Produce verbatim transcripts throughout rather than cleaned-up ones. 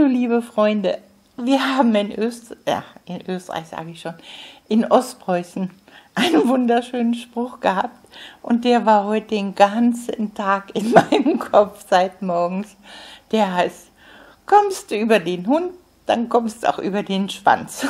liebe Freunde, wir haben in, Öst ja, in Österreich, sage ich schon, in Ostpreußen einen wunderschönen Spruch gehabt und der war heute den ganzen Tag in meinem Kopf seit morgens. Der heißt, kommst du über den Hund, dann kommst du auch über den Schwanz.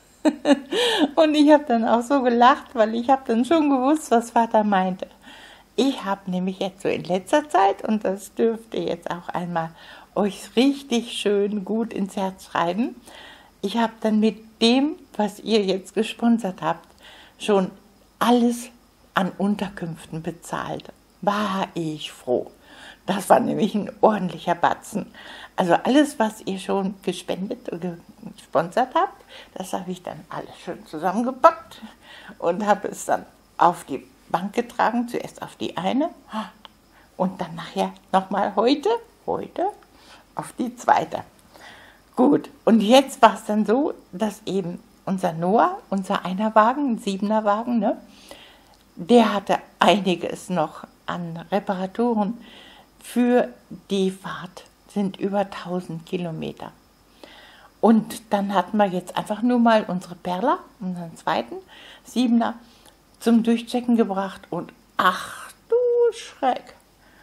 Und ich habe dann auch so gelacht, weil ich habe dann schon gewusst, was Vater meinte. Ich habe nämlich jetzt so in letzter Zeit, und das dürft ihr jetzt auch einmal euch richtig schön gut ins Herz schreiben, ich habe dann mit dem, was ihr jetzt gesponsert habt, schon alles an Unterkünften bezahlt. War ich froh. Das war nämlich ein ordentlicher Batzen. Also alles, was ihr schon gespendet und gesponsert habt, das habe ich dann alles schön zusammengepackt und habe es dann auf die Bank getragen, zuerst auf die eine und dann nachher nochmal heute, heute auf die zweite. Gut, und jetzt war es dann so, dass eben unser Noah, unser Einerwagen, ein Siebenerwagen, ne, der hatte einiges noch an Reparaturen für die Fahrt, sind über tausend Kilometer. Und dann hatten wir jetzt einfach nur mal unsere Perla, unseren zweiten Siebener, zum Durchchecken gebracht und ach du Schreck,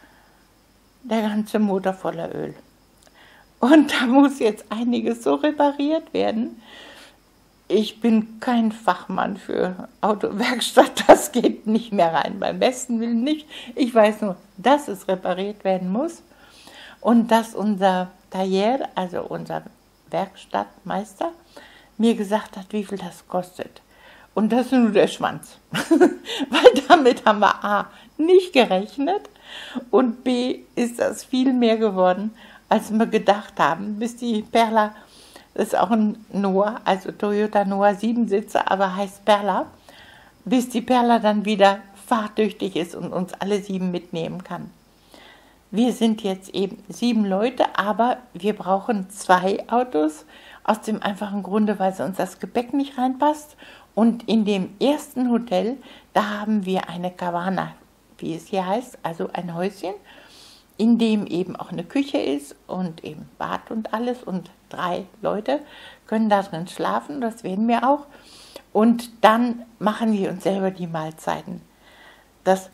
der ganze Motor voller Öl. Und da muss jetzt einiges so repariert werden. Ich bin kein Fachmann für Autowerkstatt, das geht nicht mehr rein, beim besten Willen nicht. Ich weiß nur, dass es repariert werden muss und dass unser Tailleur, also unser Werkstattmeister, mir gesagt hat, wie viel das kostet. Und das ist nur der Schwanz, weil damit haben wir A, nicht gerechnet und B, ist das viel mehr geworden, als wir gedacht haben, bis die Perla, das ist auch ein Noah, also Toyota Noah Siebensitzer, aber heißt Perla, bis die Perla dann wieder fahrtüchtig ist und uns alle sieben mitnehmen kann. Wir sind jetzt eben sieben Leute, aber wir brauchen zwei Autos, aus dem einfachen Grunde, weil sonst das Gepäck nicht reinpasst. Und in dem ersten Hotel, da haben wir eine Cabana, wie es hier heißt, also ein Häuschen, in dem eben auch eine Küche ist und eben Bad und alles und drei Leute können da drin schlafen, das werden wir auch. Und dann machen wir uns selber die Mahlzeiten. Das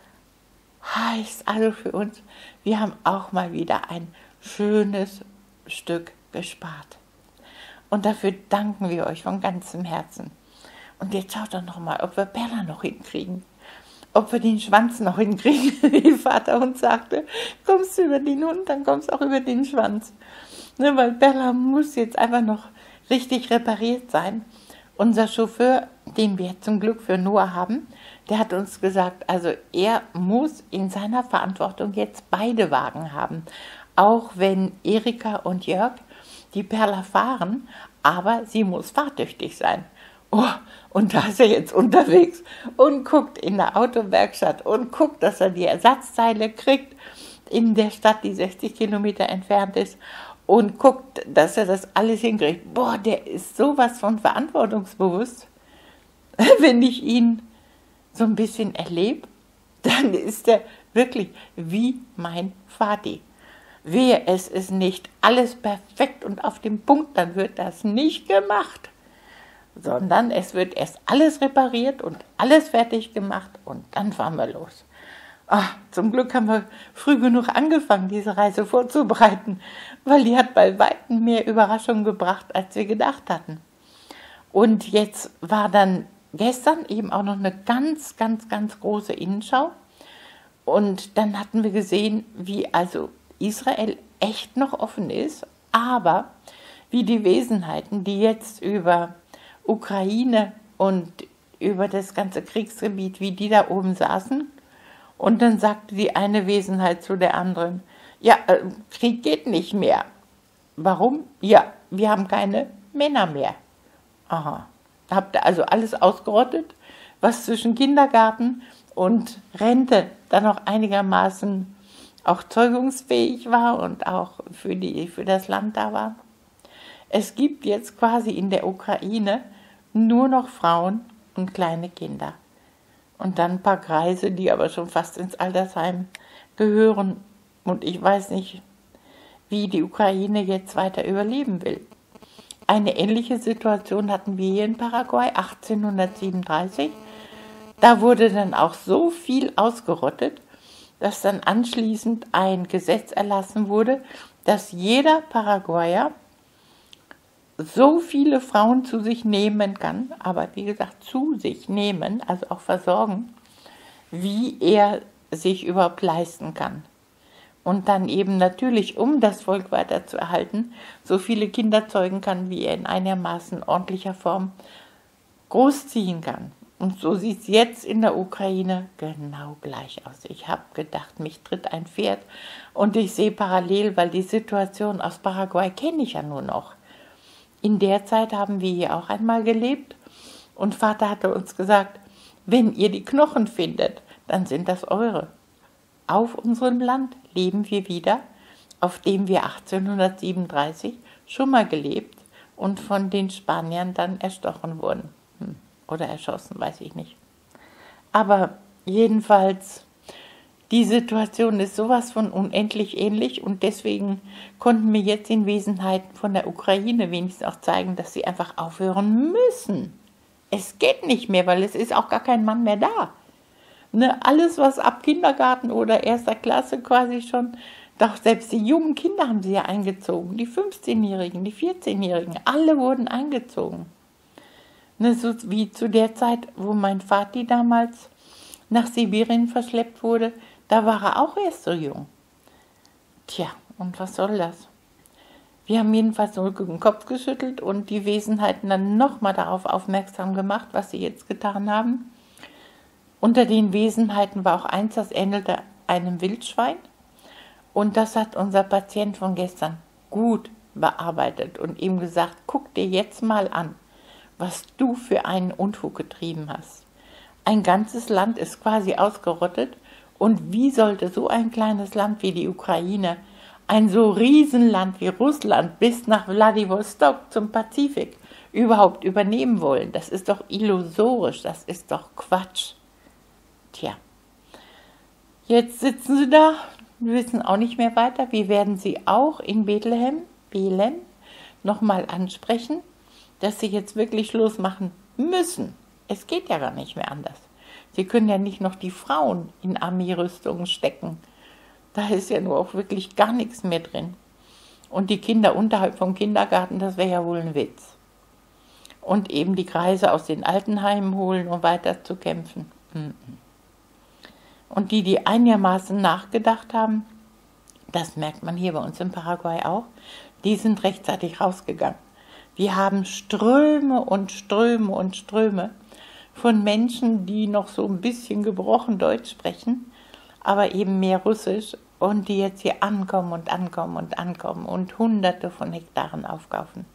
heißt also für uns, wir haben auch mal wieder ein schönes Stück gespart. Und dafür danken wir euch von ganzem Herzen. Und jetzt schaut doch noch mal, ob wir Perla noch hinkriegen. Ob wir den Schwanz noch hinkriegen, wie Vater uns sagte. Kommst du über den Hund, dann kommst du auch über den Schwanz. Ne, weil Perla muss jetzt einfach noch richtig repariert sein. Unser Chauffeur, den wir zum Glück für Noah haben, der hat uns gesagt, also er muss in seiner Verantwortung jetzt beide Wagen haben. Auch wenn Erika und Jörg die Perla fahren, aber sie muss fahrtüchtig sein. Oh, und da ist er jetzt unterwegs und guckt in der Autowerkstatt und guckt, dass er die Ersatzteile kriegt in der Stadt, die sechzig Kilometer entfernt ist, und guckt, dass er das alles hinkriegt. Boah, der ist sowas von verantwortungsbewusst. Wenn ich ihn so ein bisschen erlebe, dann ist er wirklich wie mein Vati. Wehe, es ist nicht alles perfekt und auf dem Punkt, dann wird das nicht gemacht, sondern es wird erst alles repariert und alles fertig gemacht und dann fahren wir los. Ach, zum Glück haben wir früh genug angefangen, diese Reise vorzubereiten, weil die hat bei weitem mehr Überraschungen gebracht, als wir gedacht hatten. Und jetzt war dann gestern eben auch noch eine ganz, ganz, ganz große Innenschau. Und dann hatten wir gesehen, wie also Israel echt noch offen ist, aber wie die Wesenheiten, die jetzt über Ukraine und über das ganze Kriegsgebiet, wie die da oben saßen. Und dann sagte die eine Wesenheit zu der anderen, ja, äh, Krieg geht nicht mehr. Warum? Ja, wir haben keine Männer mehr. Aha, habt ihr also alles ausgerottet, was zwischen Kindergarten und Rente dann noch einigermaßen auch zeugungsfähig war und auch für, die, für das Land da war. Es gibt jetzt quasi in der Ukraine nur noch Frauen und kleine Kinder. Und dann ein paar Greise, die aber schon fast ins Altersheim gehören. Und ich weiß nicht, wie die Ukraine jetzt weiter überleben will. Eine ähnliche Situation hatten wir hier in Paraguay achtzehnhundertsiebenunddreißig. Da wurde dann auch so viel ausgerottet, dass dann anschließend ein Gesetz erlassen wurde, dass jeder Paraguayer so viele Frauen zu sich nehmen kann, aber wie gesagt zu sich nehmen, also auch versorgen, wie er sich überhaupt leisten kann. Und dann eben natürlich, um das Volk weiter zu erhalten, so viele Kinder zeugen kann, wie er in einigermaßen ordentlicher Form großziehen kann. Und so sieht es jetzt in der Ukraine genau gleich aus. Ich habe gedacht, mich tritt ein Pferd und ich sehe parallel, weil die Situation aus Paraguay kenne ich ja nur noch. In der Zeit haben wir hier auch einmal gelebt und Vater hatte uns gesagt, wenn ihr die Knochen findet, dann sind das eure. Auf unserem Land leben wir wieder, auf dem wir achtzehnhundertsiebenunddreißig schon mal gelebt und von den Spaniern dann erstochen wurden. Hm. Oder erschossen, weiß ich nicht. Aber jedenfalls, die Situation ist sowas von unendlich ähnlich und deswegen konnten wir jetzt in Wesenheit von der Ukraine wenigstens auch zeigen, dass sie einfach aufhören müssen. Es geht nicht mehr, weil es ist auch gar kein Mann mehr da. Ne, alles, was ab Kindergarten oder erster Klasse quasi schon, doch selbst die jungen Kinder haben sie ja eingezogen, die fünfzehnjährigen, die vierzehnjährigen, alle wurden eingezogen. Ne, so wie zu der Zeit, wo mein Vati damals nach Sibirien verschleppt wurde, da war er auch erst so jung. Tja, und was soll das? Wir haben jedenfalls nur den Kopf geschüttelt und die Wesenheiten dann nochmal darauf aufmerksam gemacht, was sie jetzt getan haben. Unter den Wesenheiten war auch eins, das ähnelte einem Wildschwein. Und das hat unser Patient von gestern gut bearbeitet und ihm gesagt, guck dir jetzt mal an, was du für einen Unfug getrieben hast. Ein ganzes Land ist quasi ausgerottet und wie sollte so ein kleines Land wie die Ukraine, ein so Riesenland wie Russland bis nach Wladiwostok zum Pazifik überhaupt übernehmen wollen? Das ist doch illusorisch, das ist doch Quatsch. Tja, jetzt sitzen sie da, wissen auch nicht mehr weiter. Wir werden sie auch in Bethlehem, Belem, nochmal ansprechen, dass sie jetzt wirklich Schluss machen müssen. Es geht ja gar nicht mehr anders. Sie können ja nicht noch die Frauen in Armeerüstungen stecken. Da ist ja nur auch wirklich gar nichts mehr drin. Und die Kinder unterhalb vom Kindergarten, das wäre ja wohl ein Witz. Und eben die Greise aus den Altenheimen holen, um weiter zu kämpfen. Und die, die einigermaßen nachgedacht haben, das merkt man hier bei uns in Paraguay auch, die sind rechtzeitig rausgegangen. Wir haben Ströme und Ströme und Ströme von Menschen, die noch so ein bisschen gebrochen Deutsch sprechen, aber eben mehr Russisch und die jetzt hier ankommen und ankommen und ankommen und hunderte von Hektaren aufkaufen.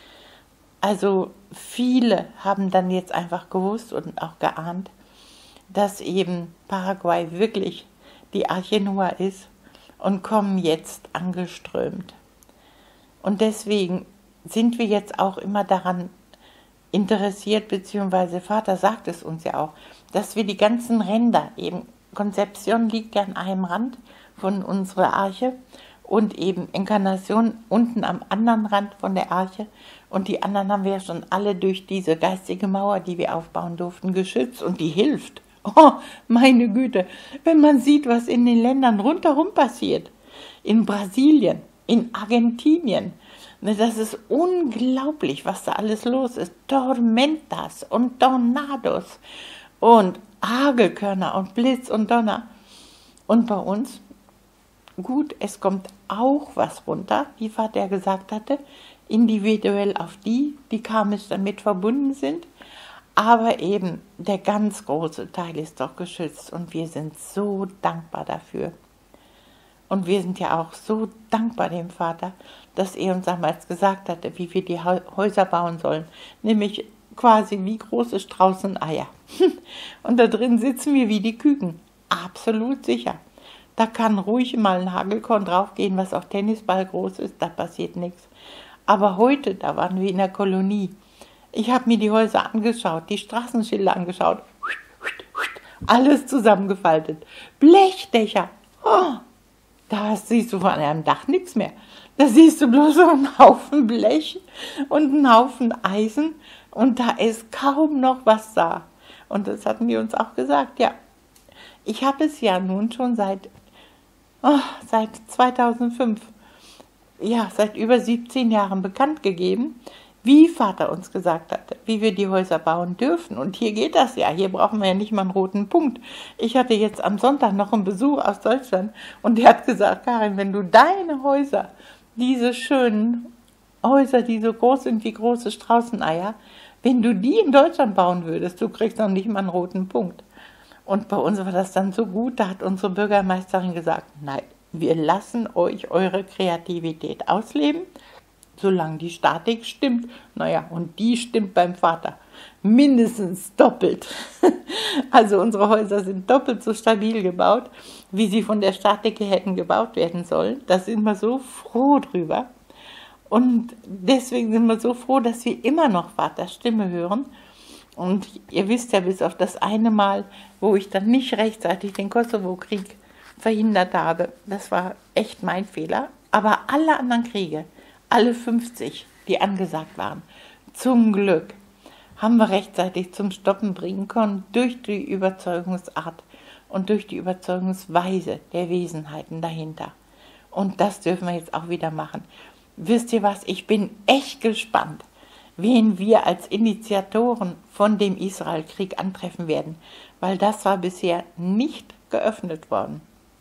Also viele haben dann jetzt einfach gewusst und auch geahnt, dass eben Paraguay wirklich die Arche Noah ist und kommen jetzt angeströmt. Und deswegen sind wir jetzt auch immer daran interessiert, beziehungsweise Vater sagt es uns ja auch, dass wir die ganzen Ränder, eben Concepción liegt ja an einem Rand von unserer Arche und eben Inkarnation unten am anderen Rand von der Arche und die anderen haben wir ja schon alle durch diese geistige Mauer, die wir aufbauen durften, geschützt und die hilft. Oh, meine Güte, wenn man sieht, was in den Ländern rundherum passiert, in Brasilien, in Argentinien, das ist unglaublich, was da alles los ist. Tormentas und Tornados und Hagelkörner und Blitz und Donner. Und bei uns, gut, es kommt auch was runter, wie Vater gesagt hatte, individuell auf die, die karmisch damit verbunden sind. Aber eben der ganz große Teil ist doch geschützt und wir sind so dankbar dafür. Und wir sind ja auch so dankbar dem Vater, dass er uns damals gesagt hatte, wie wir die Häuser bauen sollen. Nämlich quasi wie große Straußeneier. Und da drin sitzen wir wie die Küken. Absolut sicher. Da kann ruhig mal ein Hagelkorn draufgehen, was auch Tennisball groß ist, da passiert nichts. Aber heute, da waren wir in der Kolonie. Ich habe mir die Häuser angeschaut, die Straßenschilder angeschaut. Alles zusammengefaltet. Blechdächer. Oh, da siehst du von einem Dach nichts mehr. Da siehst du bloß so einen Haufen Blech und einen Haufen Eisen und da ist kaum noch was da. Und das hatten die uns auch gesagt, ja. Ich habe es ja nun schon seit, oh, seit zweitausendfünf, ja, seit über siebzehn Jahren bekannt gegeben, wie Vater uns gesagt hatte, wie wir die Häuser bauen dürfen. Und hier geht das ja, hier brauchen wir ja nicht mal einen roten Punkt. Ich hatte jetzt am Sonntag noch einen Besuch aus Deutschland und der hat gesagt, Karin, wenn du deine Häuser, diese schönen Häuser, die so groß sind wie große Straußeneier, wenn du die in Deutschland bauen würdest, du kriegst noch nicht mal einen roten Punkt. Und bei uns war das dann so gut, da hat unsere Bürgermeisterin gesagt, nein, wir lassen euch eure Kreativität ausleben, solange die Statik stimmt. Naja, und die stimmt beim Vater mindestens doppelt. Also unsere Häuser sind doppelt so stabil gebaut, wie sie von der Statik her hätten gebaut werden sollen. Da sind wir so froh drüber. Und deswegen sind wir so froh, dass wir immer noch Vaters Stimme hören. Und ihr wisst ja, bis auf das eine Mal, wo ich dann nicht rechtzeitig den Kosovo-Krieg verhindert habe, das war echt mein Fehler. Aber alle anderen Kriege, alle fünfzig, die angesagt waren, zum Glück haben wir rechtzeitig zum Stoppen bringen können durch die Überzeugungsart und durch die Überzeugungsweise der Wesenheiten dahinter. Und das dürfen wir jetzt auch wieder machen. Wisst ihr was, ich bin echt gespannt, wen wir als Initiatoren von dem Israel-Krieg antreffen werden, weil das war bisher nicht geöffnet worden.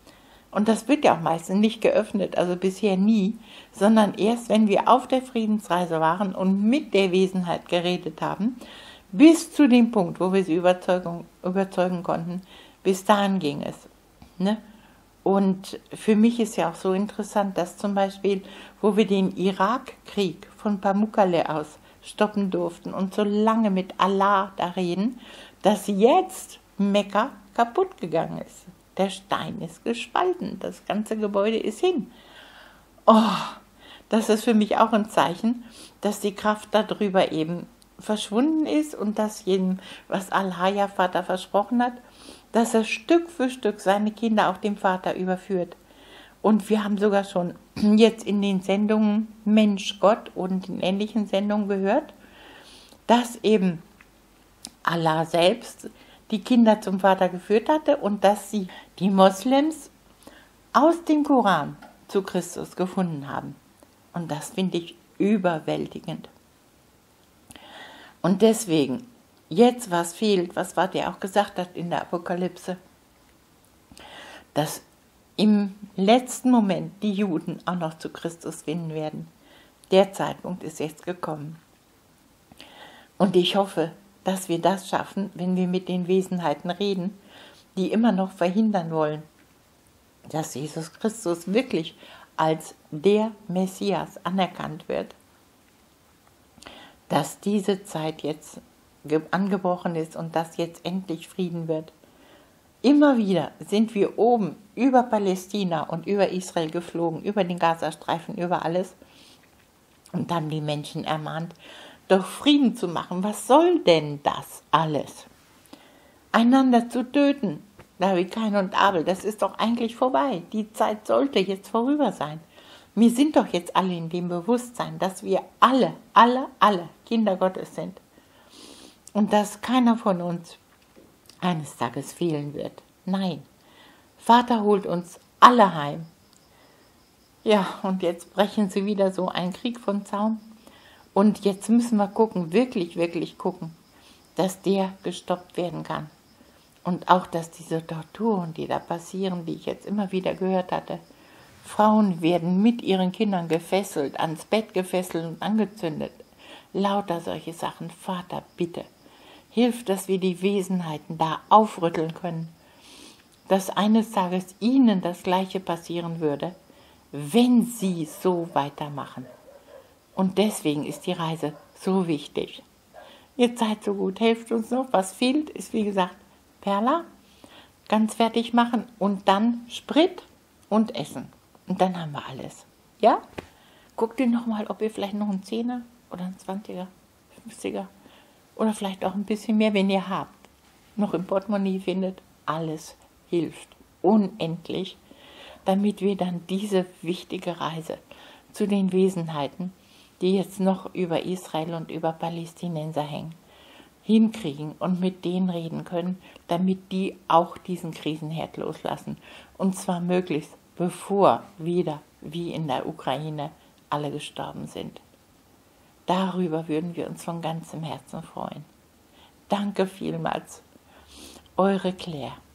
Und das wird ja auch meistens nicht geöffnet, also bisher nie, sondern erst, wenn wir auf der Friedensreise waren und mit der Wesenheit geredet haben, bis zu dem Punkt, wo wir sie überzeugen, überzeugen konnten, bis dahin ging es. Ne? Und für mich ist ja auch so interessant, dass zum Beispiel, wo wir den Irakkrieg von Pamukkale aus stoppen durften und so lange mit Allah da reden, dass jetzt Mekka kaputt gegangen ist. Der Stein ist gespalten, das ganze Gebäude ist hin. Oh, das ist für mich auch ein Zeichen, dass die Kraft darüber eben verschwunden ist und dass jedem, was Allah ja Vater versprochen hat, dass er Stück für Stück seine Kinder auch dem Vater überführt. Und wir haben sogar schon jetzt in den Sendungen Mensch, Gott und in ähnlichen Sendungen gehört, dass eben Allah selbst die Kinder zum Vater geführt hatte und dass sie die Moslems aus dem Koran zu Christus gefunden haben. Und das finde ich überwältigend. Und deswegen, jetzt was fehlt, was Vater auch gesagt hat in der Apokalypse, dass im letzten Moment die Juden auch noch zu Christus finden werden. Der Zeitpunkt ist jetzt gekommen. Und ich hoffe, dass wir das schaffen, wenn wir mit den Wesenheiten reden, die immer noch verhindern wollen, dass Jesus Christus wirklich als der Messias anerkannt wird, dass diese Zeit jetzt angebrochen ist und dass jetzt endlich Frieden wird. Immer wieder sind wir oben über Palästina und über Israel geflogen, über den Gazastreifen, über alles und haben die Menschen ermahnt, doch Frieden zu machen. Was soll denn das alles? Einander zu töten, da wie Kain und Abel, das ist doch eigentlich vorbei. Die Zeit sollte jetzt vorüber sein. Wir sind doch jetzt alle in dem Bewusstsein, dass wir alle, alle, alle Kinder Gottes sind. Und dass keiner von uns eines Tages fehlen wird. Nein, Vater holt uns alle heim. Ja, und jetzt brechen sie wieder so einen Krieg vom Zaun. Und jetzt müssen wir gucken, wirklich, wirklich gucken, dass der gestoppt werden kann. Und auch, dass diese Torturen, die da passieren, die ich jetzt immer wieder gehört hatte, Frauen werden mit ihren Kindern gefesselt, ans Bett gefesselt und angezündet. Lauter solche Sachen. Vater, bitte, hilf, dass wir die Wesenheiten da aufrütteln können, dass eines Tages ihnen das Gleiche passieren würde, wenn sie so weitermachen. Und deswegen ist die Reise so wichtig. Ihr seid so gut, helft uns noch. Was fehlt, ist wie gesagt Perla, ganz fertig machen und dann Sprit und Essen. Und dann haben wir alles. Ja? Guckt ihr nochmal, ob ihr vielleicht noch einen Zehner oder einen Zwanziger, Fünfziger oder vielleicht auch ein bisschen mehr, wenn ihr habt, noch im Portemonnaie findet. Alles hilft unendlich, damit wir dann diese wichtige Reise zu den Wesenheiten, die jetzt noch über Israel und über Palästinenser hängen, hinkriegen und mit denen reden können, damit die auch diesen Krisenherd loslassen. Und zwar möglichst, bevor wieder, wie in der Ukraine, alle gestorben sind. Darüber würden wir uns von ganzem Herzen freuen. Danke vielmals. Eure Claire.